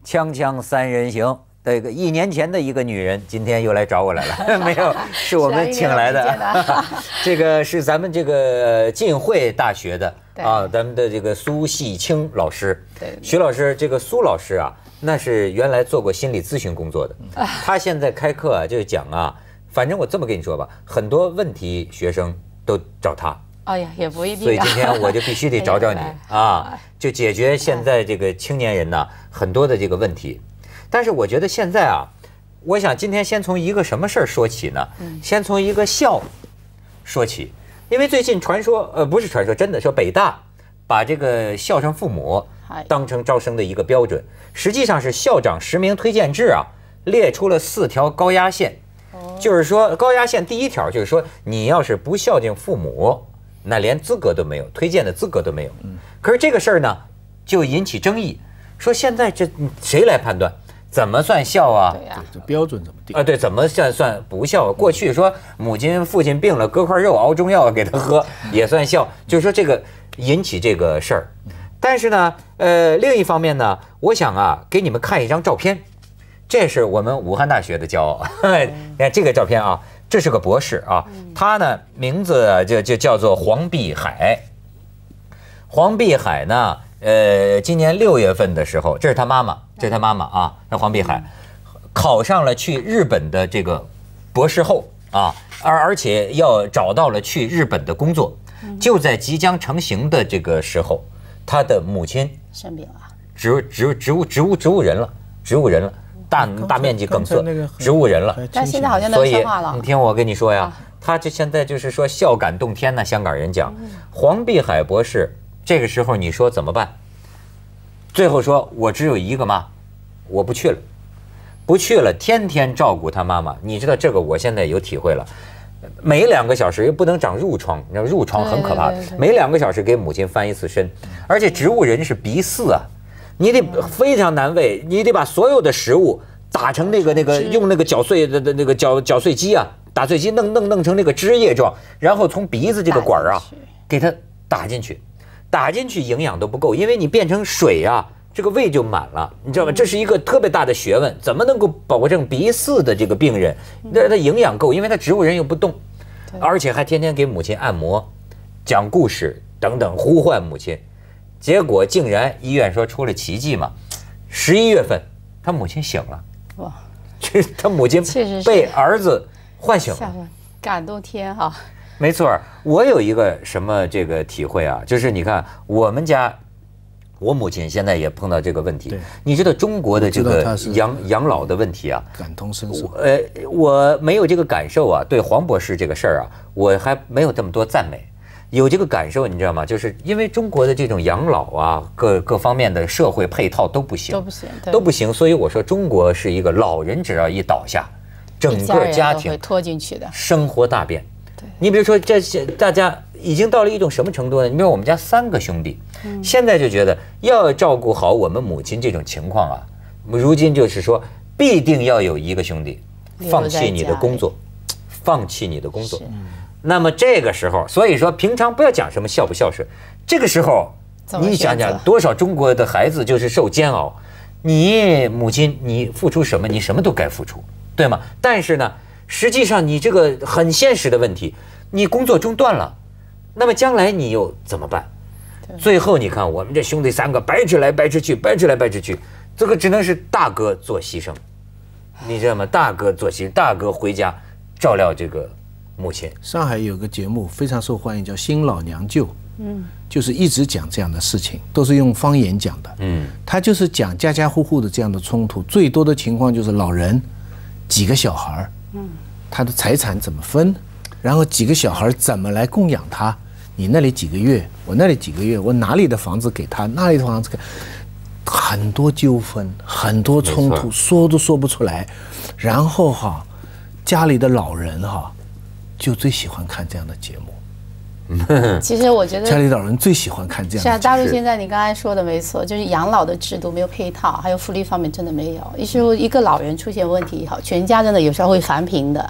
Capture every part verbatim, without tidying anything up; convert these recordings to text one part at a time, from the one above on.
锵锵三人行，这个一年前的一个女人，今天又来找我来了，没有，是我们请来的。这个是咱们这个浸会大学的啊，咱们的这个苏细清老师。对，徐老师，这个苏老师啊，那是原来做过心理咨询工作的，他现在开课啊，就讲啊，反正我这么跟你说吧，很多问题学生都找他。 哎呀，也不一定。 所以今天我就必须得找找你啊，就解决现在这个青年人呢很多的这个问题。但是我觉得现在啊，我想今天先从一个什么事儿说起呢？先从一个笑说起，因为最近传说，呃，不是传说，真的说北大把这个孝顺父母当成招生的一个标准，实际上是校长实名推荐制啊，列出了四条高压线，就是说高压线第一条就是说，你要是不孝敬父母，那连资格都没有，推荐的资格都没有。可是这个事儿呢，就引起争议，说现在这谁来判断？怎么算孝啊？ 对呀，这标准怎么定啊？对，怎么算算不孝？过去说母亲父亲病了，割块肉熬中药给他喝也算孝，就是说这个引起这个事儿。但是呢，呃，另一方面呢，我想啊，给你们看一张照片，这是我们武汉大学的骄傲。你看这个照片啊，这是个博士啊，他呢名字就就叫做黄碧海。黄碧海呢？呃，今年六月份的时候，这是他妈妈，这是他妈妈啊，那黄碧海考上了去日本的这个博士后啊，而而且要找到了去日本的工作，就在即将成型的这个时候，他的母亲生病了， 植植植物植物植物人了，植物人了，大大面积梗塞，植物人了， 但现在好像能说话了。 你听我跟你说呀，他这现在就是说孝感动天呢，香港人讲，黄碧海博士。这个时候你说怎么办？最后说我只有一个妈，我不去了，不去了，天天照顾他妈妈。你知道这个我现在有体会了，每两个小时又不能长褥疮，你知道褥疮很可怕，每两个小时给母亲翻一次身，而且植物人是鼻饲啊，你得非常难喂，你得把所有的食物打成那个那个用那个搅碎的那个搅搅碎机啊，打碎机弄弄弄成那个汁液状，然后从鼻子这个管啊给它打进去。打进去营养都不够，因为你变成水啊，这个胃就满了，你知道吗？这是一个特别大的学问，怎么能够保证鼻饲的这个病人，那他营养够，因为他植物人又不动，而且还天天给母亲按摩、讲故事等等，呼唤母亲，结果竟然医院说出了奇迹嘛，十一月份他母亲醒了，哇，这他母亲被儿子唤醒了， 感动天哈。 没错，我有一个什么这个体会啊，就是你看我们家，我母亲现在也碰到这个问题。你知道中国的这个养养老的问题啊， 感同身受。 呃，我没有这个感受啊，对黄博士这个事儿啊，我还没有这么多赞美。有这个感受，你知道吗？就是因为中国的这种养老啊，各各方面的社会配套都不行， 都不行， 都不行。所以我说，中国是一个老人只要一倒下，整个家庭会拖进去的， 生活大变。你比如说，这些大家已经到了一种什么程度呢？你比如我们家三个兄弟，现在就觉得要照顾好我们母亲这种情况啊，如今就是说，必定要有一个兄弟放弃你的工作，放弃你的工作。那么这个时候，所以说平常不要讲什么孝不孝顺，这个时候你想想，多少中国的孩子就是受煎熬。你母亲，你付出什么，你什么都该付出，对吗？但是呢，实际上你这个很现实的问题，你工作中断了，那么将来你又怎么办？最后你看我们这兄弟三个掰扯来掰扯去，掰扯来掰扯去，这个只能是大哥做牺牲，你知道吗？大哥做牺牲，大哥回家照料这个母亲。 上海有个节目非常受欢迎，叫《新老娘舅》，嗯，就是一直讲这样的事情，都是用方言讲的，嗯，他就是讲家家户户的这样的冲突，最多的情况就是老人几个小孩，嗯，他的财产怎么分，然后几个小孩怎么来供养他，你那里几个月，我那里几个月，我哪里的房子给他，那里的房子给，很多纠纷，很多冲突，说都说不出来，然后哈，家里的老人哈，就最喜欢看这样的节目。 其实我觉得家里老人最喜欢看这样的。 是啊，大陆现在你刚才说的没错，就是养老的制度没有配套，还有福利方面真的没有。一是一个老人出现问题以后，全家真的有时候会翻屏的。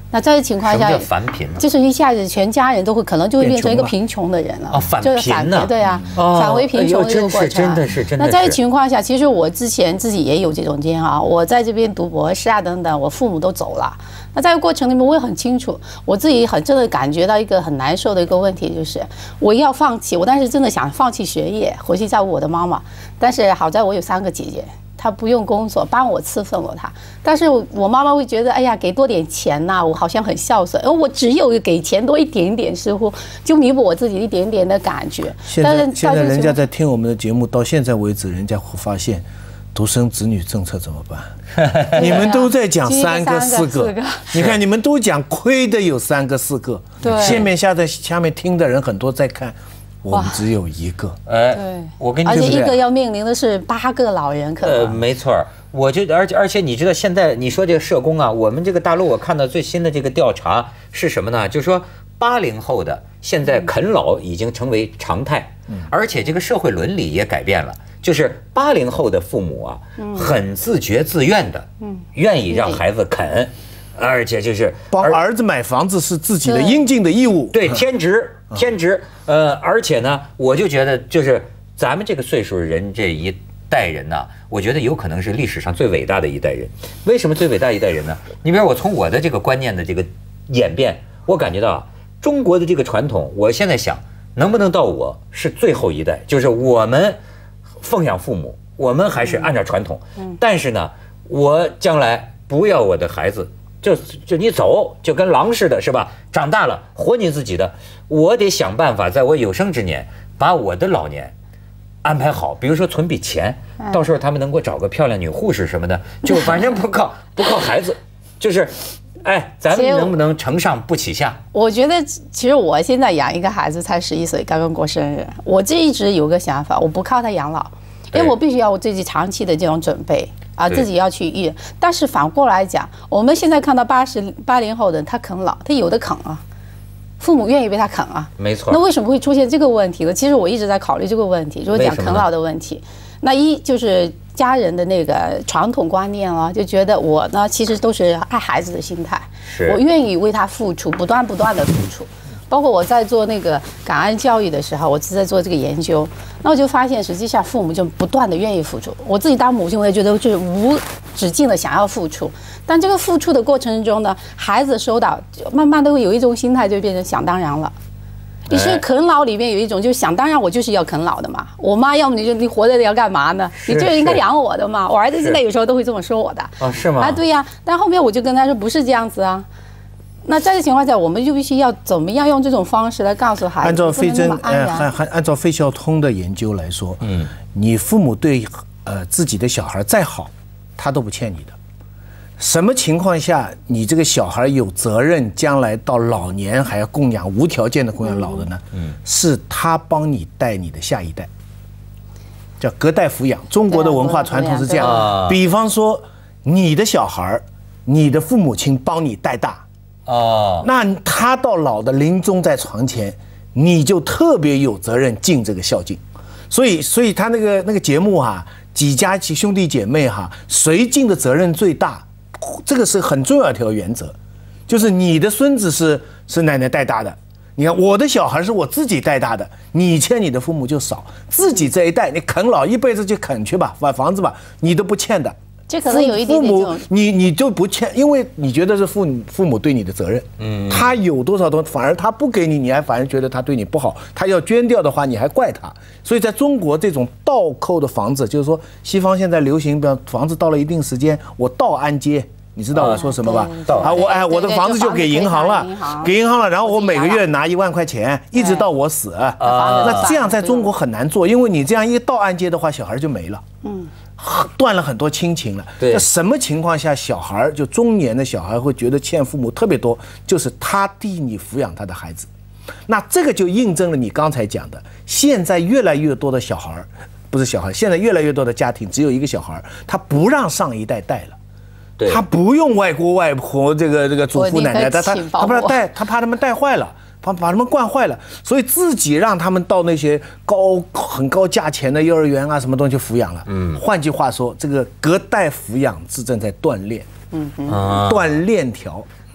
那在这情况下， 什么叫返贫呢？ 就是一下子全家人都会可能就会变成一个贫穷的人了。 哦，返就是贫呢？ 对啊，返回贫穷的这个过程。 真的是真的是。 那在这情况下，其实我之前自己也有这种经验啊，我在这边读博士啊等等，我父母都走了。那在这个过程里面，我也很清楚，我自己很真的感觉到一个很难受的一个问题，就是我要放弃，我当时真的想放弃学业，回去照顾我的妈妈。但是好在我有三个姐姐。他不用工作，帮我侍奉了他。但是我妈妈会觉得，哎呀，给多点钱呐、啊，我好像很孝顺。而我只有给钱多一点点，似乎就弥补我自己一点点的感觉。 现在现在人家在听我们的节目，到现在为止，人家会发现，独生子女政策怎么办？你们都在讲三个四个，你看你们都讲亏的有三个四个，下面下在下面听的人很多在看。我们只有一个， 哎，对，我跟你， 而且一个要面临的是八个老人，可能。呃， 没错，我就而且而且你知道，现在你说这个社工啊，我们这个大陆我看到最新的这个调查是什么呢？就是说八零后的现在啃老已经成为常态，而且这个社会伦理也改变了，就是八零后的父母啊，很自觉自愿的，愿意让孩子啃。而且就是帮儿子买房子是自己的应尽的义务， 对，天职天职。呃，而且呢，我就觉得就是咱们这个岁数人这一代人呢，我觉得有可能是历史上最伟大的一代人。为什么最伟大一代人呢？你比如我从我的这个观念的这个演变，我感觉到啊，中国的这个传统，我现在想能不能到我是最后一代，就是我们奉养父母，我们还是按照传统，但是呢，我将来不要我的孩子。就就你走就跟狼似的，是吧？长大了活你自己的，我得想办法，在我有生之年把我的老年安排好，比如说存笔钱，到时候他们能给我找个漂亮女护士什么的，就反正不靠不靠孩子，就是，哎，咱们能不能承上不启下？ 我觉得其实我现在养一个孩子才十一岁，刚刚过生日，我这一直有个想法，我不靠他养老，因为我必须要我自己长期的这种准备。啊，自己要去育，但是反过来讲，我们现在看到八十八零后的人，他啃老，他有的啃啊，父母愿意为他啃啊， 没错。 那为什么会出现这个问题呢？其实我一直在考虑这个问题，就是讲啃老的问题。那一就是家人的那个传统观念了，就觉得我呢其实都是爱孩子的心态，我愿意为他付出，不断不断的付出。包括我在做那个感恩教育的时候，我是在做这个研究，那我就发现，实际上父母就不断的愿意付出。我自己当母亲，我也觉得就是无止境的想要付出，但这个付出的过程中呢，孩子收到，慢慢都会有一种心态，就变成想当然了。你是啃老里面有一种，就是想当然，我就是要啃老的嘛。我妈要么你就你活着要干嘛呢？你就是应该养我的嘛。我儿子现在有时候都会这么说我的。 哦，是吗？ 啊，对呀。但后面我就跟他说，不是这样子啊。那在这情况下，我们就必须要怎么样用这种方式来告诉孩子？ 按照费正呃，还还按照费孝通的研究来说，嗯，你父母对呃自己的小孩再好，他都不欠你的。什么情况下你这个小孩有责任将来到老年还要供养无条件的供养老的呢？嗯，是他帮你带你的下一代，叫隔代抚养。中国的文化传统是这样，比方说你的小孩，你的父母亲帮你带大。哦，那他到老的临终在床前，你就特别有责任尽这个孝敬。所以，所以他那个那个节目哈、啊，几家几兄弟姐妹哈、啊，谁尽的责任最大，这个是很重要一条原则，就是你的孙子是是奶奶带大的，你看我的小孩是我自己带大的，你欠你的父母就少，自己这一代你啃老一辈子就啃去吧，买房子吧，你都不欠的。 这可能有一点点父母，你你就不欠，因为你觉得是父母父母对你的责任，嗯，他有多少东西，反而他不给你，你还反而觉得他对你不好，他要捐掉的话，你还怪他。所以在中国这种倒扣的房子，就是说西方现在流行，比方房子到了一定时间，我倒按揭。你知道我说什么吧？啊，我哎，我的房子就给银行了，给银行了，然后我每个月拿一万块钱，一直到我死。啊，那这样在中国很难做，因为你这样一倒按揭的话，小孩就没了，嗯，断了很多亲情了。 对， 什么情况下小孩就中年的小孩会觉得欠父母特别多？就是他替你抚养他的孩子，那这个就印证了你刚才讲的，现在越来越多的小孩，不是小孩，现在越来越多的家庭只有一个小孩，他不让上一代带了。他不用外公外婆这个这个祖父奶奶，他他他怕带，他怕他们带坏了，怕把他们惯坏了，所以自己让他们到那些高很高价钱的幼儿园啊什么东西抚养了。嗯，换句话说，这个隔代抚养是正在锻炼，嗯，锻链条。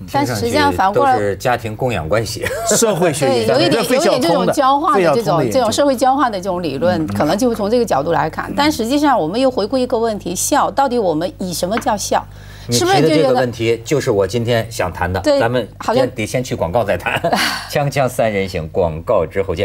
但实际上反过来都是家庭供养关系， 社会学对，有一点有一点这种交换的这种这种社会交换的这种理论，可能就会从这个角度来看。但实际上，我们又回顾一个问题：孝到底我们以什么叫孝？ 是不是这个问题就是我今天想谈的？咱们好像得先去广告再谈。锵锵三人行，广告之后见。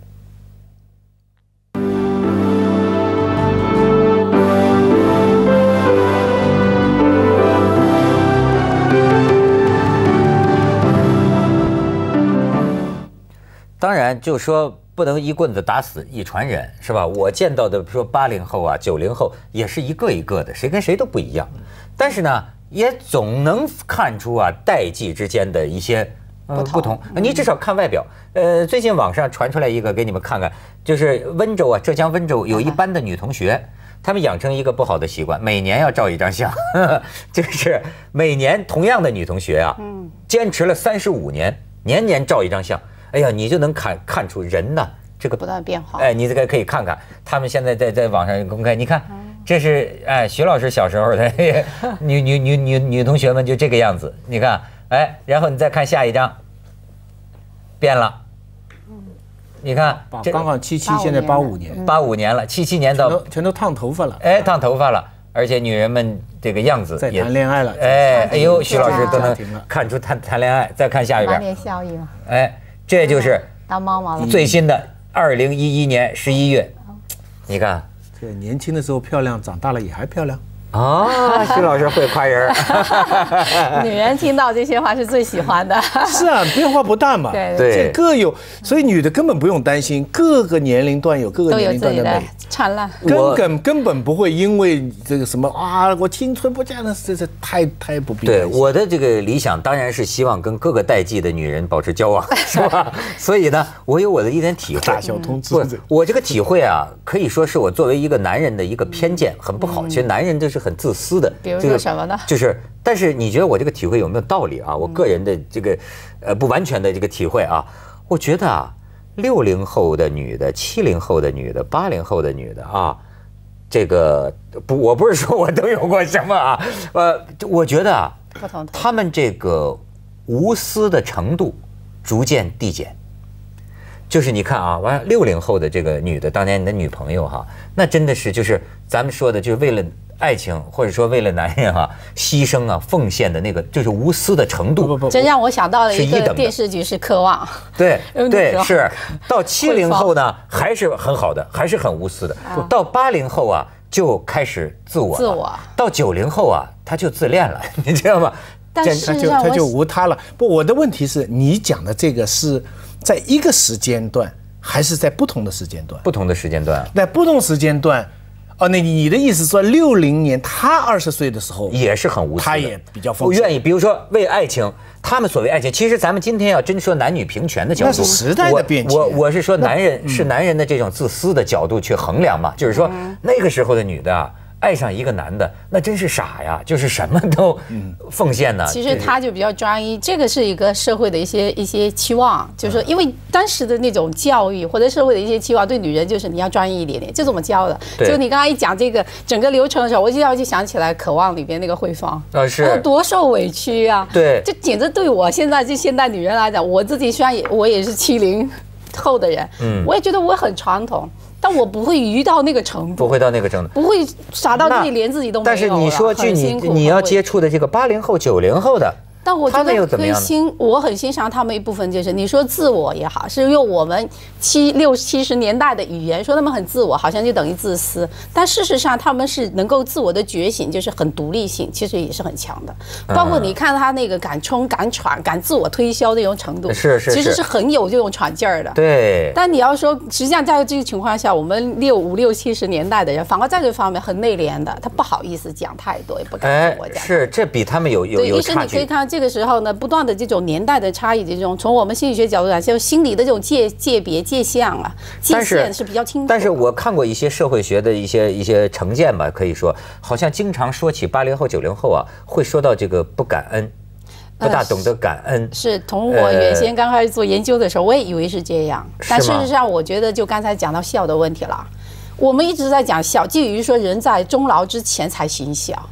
当然，就说不能一棍子打死一船人，是吧？我见到的说八零后啊、九零后也是一个一个的，谁跟谁都不一样。但是呢，也总能看出啊代际之间的一些呃不同。你至少看外表。呃，最近网上传出来一个，给你们看看，就是温州啊，浙江温州有一班的女同学，她们养成一个不好的习惯，每年要照一张相，呵呵，就是每年同样的女同学啊，坚持了三十五年，年年照一张相。哎呀，你就能看看出人呐，这个不断变化。 哎，你这个可以看看，他们现在在在网上公开，你看，这是哎徐老师小时候的女女女女女同学们就这个样子，你看，哎，然后你再看下一张，变了，你看， 这刚好七七，现在八五年， 八五年了，七七年到全都烫头发了， 哎，烫头发了，而且女人们这个样子在谈恋爱了， 哎，哎呦，徐老师都能看出谈谈恋爱，再看下一边， 满脸笑意嘛， 哎。这就是当妈妈了。 最新的二零一一年十一月，你看， 这年轻的时候漂亮，长大了也还漂亮。 啊，徐老师会夸人。 女人听到这些话是最喜欢的。 是啊，变化不大嘛。 对对， 各有，所以女的根本不用担心，各个年龄段有各个年龄段的美， 灿烂。 根本根本不会因为这个什么啊，我青春不嫁的，这这太太不必。 对，我的这个理想当然是希望跟各个代际的女人保持交往，是吧？所以呢，我有我的一点体会。 大小通知。 不，我这个体会啊，可以说是我作为一个男人的一个偏见，很不好。其实男人就是很自私的。 比如说什么呢？ 就是，但是你觉得我这个体会有没有道理啊？我个人的这个，呃，不完全的这个体会啊，我觉得啊，六零后的女的、七零后的女的、八零后的女的啊，这个不，我不是说我都有过什么啊，呃，我觉得啊，他们这个无私的程度逐渐递减。就是你看啊，完六零后的这个女的，当年你的女朋友哈，那真的是就是咱们说的，就是为了爱情或者说为了男人啊，牺牲啊、奉献的那个，就是无私的程度。 不不不， 真让我想到了一个电视剧是《渴望》。 对对是，到七零后呢还是很好的，还是很无私的。到八零后啊就开始自我， 自我。 到九零后啊他就自恋了，你知道吗？ 但事实上他就无他了。不，我的问题是你讲的这个是在一个时间段，还是在不同的时间段？ 不同的时间段。 在不同时间段，哦，那你的意思说，六零年他二十岁的时候也是很无私的， 他也比较不愿意。比如说为爱情，他们所谓爱情，其实咱们今天要真说男女平权的角度， 那是时代的变迁。 我我是说男人是男人的这种自私的角度去衡量嘛，就是说那个时候的女的啊。爱上一个男的，那真是傻呀，就是什么都奉献呢。 其实他就比较专一，这个是一个社会的一些一些期望，就是说，因为当时的那种教育或者社会的一些期望，对女人就是你要专一一点点，就这么教的。就你刚才一讲这个整个流程的时候，我就要就想起来《渴望》里边那个慧芳， 啊是， 多受委屈啊。 对， 就简直对我现在这现代女人来讲，我自己虽然也我也是七零后的人，嗯，我也觉得我很传统。但我不会愚到那个程度， 不会到那个程度， 不会傻到自己连自己都没有了。 但是你说句你你要接触的这个八零后、九零后的， 但我觉得可以欣，我很欣赏他们一部分，就是你说自我也好，是用我们七六七十年代的语言说他们很自我，好像就等于自私。但事实上他们是能够自我的觉醒，就是很独立性，其实也是很强的。包括你看他那个敢冲、敢闯、敢自我推销这种程度， 是是， 其实是很有这种闯劲儿的。 对。 但你要说，实际上在这个情况下，我们六五六七十年代的人，反而在这方面很内敛的，他不好意思讲太多，也不敢跟我讲。 是，这比他们有有有差距。 对，于是你可以看这个时候呢，不断的这种年代的差异，这种从我们心理学角度来，就心理的这种界界别界限啊，界限是比较清楚。 但是我看过一些社会学的一些一些成见吧，可以说好像经常说起八零后九零后啊，会说到这个不感恩，不大懂得感恩。 呃、是从我原先刚开始做研究的时候，我也以为是这样，但事实上我觉得就刚才讲到孝的问题了，我们一直在讲孝，基于说人在终老之前才行孝。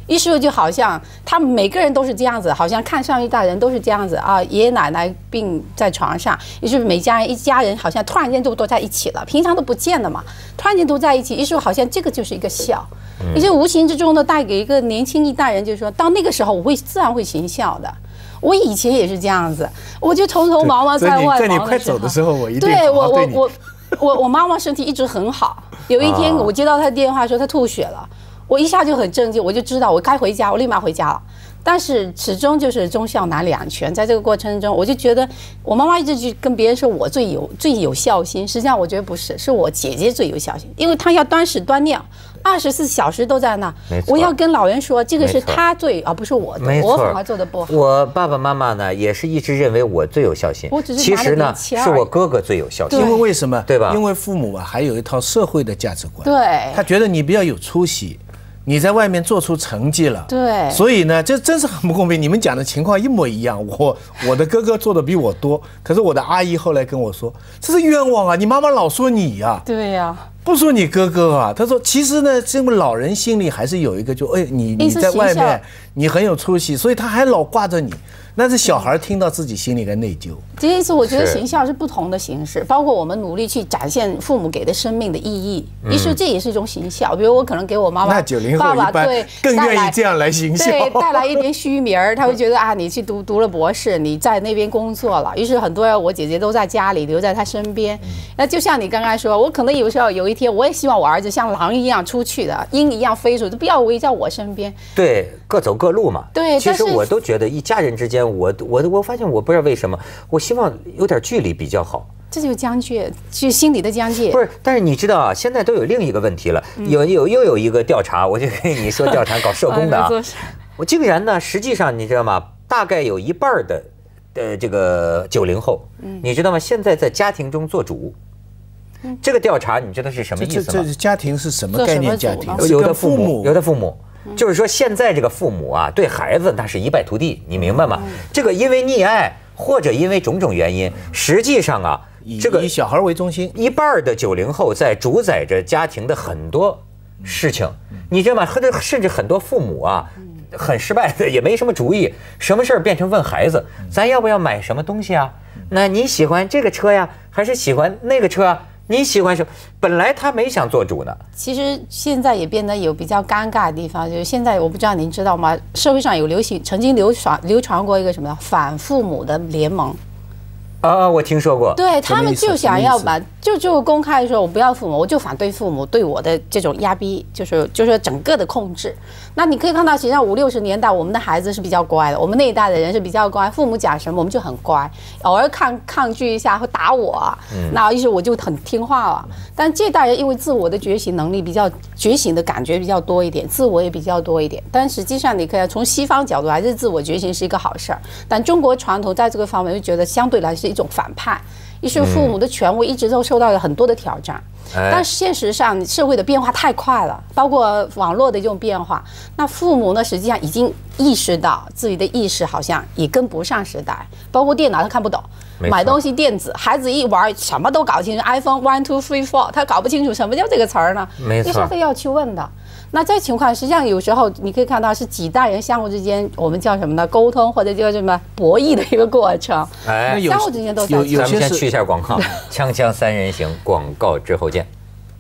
于是就好像他们每个人都是这样子，好像看上一代人都是这样子啊，爷爷奶奶病在床上，于是每家人一家人好像突然间就都在一起了，平常都不见了嘛，突然间都在一起，于是好像这个就是一个孝，于是无形之中的带给一个年轻一代人，就是说到那个时候我会自然会行孝的。我以前也是这样子，我就头头忙忙在外忙的时候， 在你快走的时候，我一定对我我我我我妈妈身体一直很好，有一天我接到她电话说她吐血了。我一下就很震惊，我就知道我该回家，我立马回家了。但是始终就是忠孝难两全，在这个过程中，我就觉得我妈妈一直去跟别人说我最有最有孝心，实际上我觉得不是，是我姐姐最有孝心，因为她要端屎端尿，二十四小时都在那。我要跟老人说，这个是她最，而不是我的，我反而做的不好。 我爸爸妈妈呢，也是一直认为我最有孝心， 我只是其实呢，是我哥哥最有孝心。 因为为什么？ 对吧？ 因为父母啊，还有一套社会的价值观。 对， 他觉得你比较有出息。你在外面做出成绩了， 对， 所以呢，这真是很不公平。你们讲的情况一模一样，我我的哥哥做的比我多，可是我的阿姨后来跟我说，这是冤枉啊！你妈妈老说你呀、啊， 对呀、 啊，不说你哥哥啊。他说，其实呢，这个老人心里还是有一个就，哎，你你在外面你很有出息，所以他还老挂着你。但是小孩听到自己心里的内疚。 这一次我觉得行孝是不同的形式，包括我们努力去展现父母给的生命的意义，于是这也是一种行孝。比如我可能给我妈妈、 那九零后一般更愿意这样来行孝， 对，带来一点虚名儿，他会觉得啊，你去读读了博士，你在那边工作了，于是很多我姐姐都在家里留在他身边。那就像你刚刚说，我可能有时候有一天我也希望我儿子像狼一样出去的，鹰一样飞出，就不要围在我身边。 对，各走各路嘛。 对， 其实我都觉得一家人之间，我我我发现我不知道为什么，我希望有点距离比较好。 这就是疆界，就心里的疆界。 不是，但是你知道啊，现在都有另一个问题了，有有又有一个调查，我就跟你说调查搞社工的啊，我竟然呢，实际上你知道吗？大概有一半的呃这个九零后，你知道吗？现在在家庭中做主。这个调查你知道是什么意思吗？ 这这家庭是什么概念？家庭有的父母，有的父母。就是说，现在这个父母啊，对孩子那是一败涂地，你明白吗？这个因为溺爱或者因为种种原因，实际上啊，这个以小孩为中心， 一半的九零后在主宰着家庭的很多事情，你知道吗？甚至很多父母啊，很失败的，也没什么主意，什么事儿变成问孩子，咱要不要买什么东西啊？那你喜欢这个车呀，还是喜欢那个车啊？你喜欢什么？本来他没想做主呢。 其实现在也变得有比较尴尬的地方，就是现在我不知道您知道吗？社会上有流行，曾经流传流传过一个什么反父母的联盟。 啊，我听说过。 对他们就想要把就就公开说，我不要父母，我就反对父母对我的这种压逼，就是就是整个的控制。那你可以看到，实际上五六十年代我们的孩子是比较乖的，我们那一代的人是比较乖，父母讲什么我们就很乖，偶尔抗抗拒一下会打我，那于是我就很听话了。但这代人因为自我的觉醒能力比较觉醒的感觉比较多一点，自我也比较多一点。但实际上你可以从西方角度还是自我觉醒是一个好事儿，但中国传统在这个方面就觉得相对来说是一种反叛。于是父母的权威一直都受到了很多的挑战，但现实上社会的变化太快了，包括网络的这种变化，那父母呢实际上已经意识到自己的意识好像也跟不上时代，包括电脑他看不懂，买东西电子，孩子一玩什么都搞清楚 ，iPhone one two three four， 他搞不清楚什么叫这个词儿呢， 没错， 于是非要去问的。那这情况实际上有时候你可以看到是几代人相互之间，我们叫什么呢？沟通或者叫什么博弈的一个过程。哎，相互之间都在。 咱们先去一下广告，锵锵三人行，广告之后见。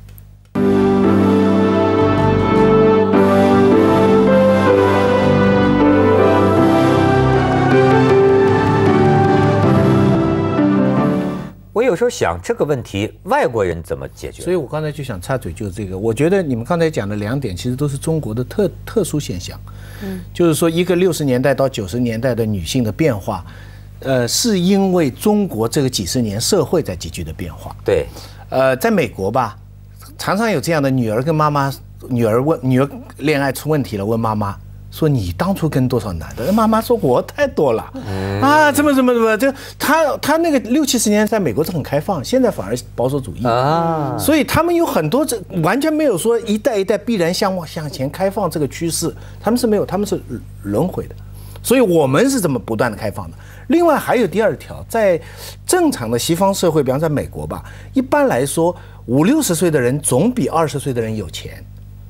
我有时候想这个问题，外国人怎么解决？ 所以我刚才就想插嘴，就是这个。我觉得你们刚才讲的两点，其实都是中国的特特殊现象。嗯，就是说一个六十年代到九十年代的女性的变化，呃，是因为中国这个几十年社会在急剧的变化。 对， 呃，在美国吧，常常有这样的女儿跟妈妈，女儿问女儿恋爱出问题了，问妈妈。说你当初跟多少男的？妈妈说我太多了，啊，怎么怎么怎么？就他他那个六七十年在美国是很开放，现在反而保守主义啊，所以他们有很多这完全没有说一代一代必然向往向前开放这个趋势，他们是没有，他们是轮回的，所以我们是这么不断的开放的。另外还有第二条，在正常的西方社会，比方在美国吧，一般来说五六十岁的人总比二十岁的人有钱。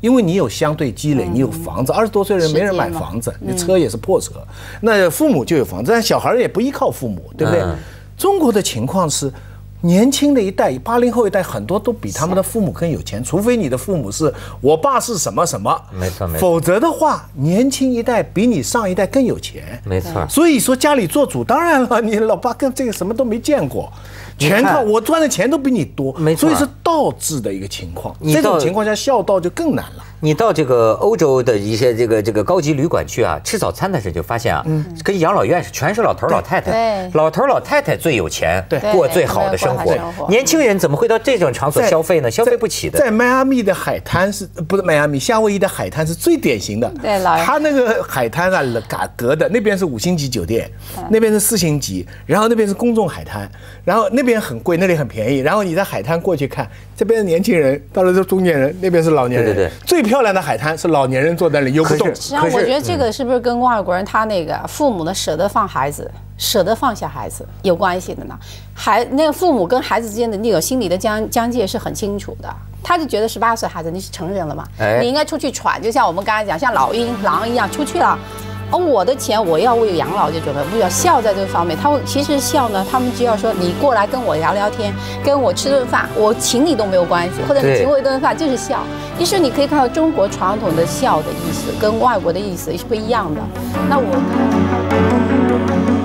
因为你有相对积累，你有房子，二十多岁人没人买房子，你车也是破车，那父母就有房子，但小孩也不依靠父母，对不对？中国的情况是，年轻的一代，八零后一代很多都比他们的父母更有钱，除非你的父母是我爸是什么什么， 没错没错， 否则的话，年轻一代比你上一代更有钱， 没错。 所以说家里做主，当然了，你老爸跟这个什么都没见过。全靠我赚的钱都比你多， 没错， 所以是倒置的一个情况。这种情况下，孝道就更难了。 你到这个欧洲的一些这个这个高级旅馆去啊，吃早餐的时候就发现啊，嗯，跟养老院是全是老头老太太，老头老太太最有钱，对，过最好的生活。年轻人怎么会到这种场所消费呢？消费不起的。 在迈阿密的海滩是不是迈阿密？夏威夷的海滩是最典型的。 对， 他那个海滩啊，嘎隔的那边是五星级酒店，那边是四星级，然后那边是公众海滩，然后那边很贵，那里很便宜。然后你在海滩过去看，这边是年轻人，到了这中年人，那边是老年人。 对对对， 最漂亮的海滩是老年人坐在那里又不动。 实际上，我觉得这个是不是跟外国人他那个父母的舍得放孩子、舍得放下孩子有关系的呢？孩那个父母跟孩子之间的那种心理的疆疆界是很清楚的。他就觉得十八岁孩子你是成人了嘛，哎、你应该出去闯，就像我们刚才讲，像老鹰、狼一样出去了。而我的钱我要为养老就准备，不要孝在这个方面。他其实孝呢，他们只要说你过来跟我聊聊天，跟我吃顿饭，我请你都没有关系，或者你请我一顿饭就是孝。于是你可以看到中国传统的孝的意思跟外国的意思是不一样的。那我。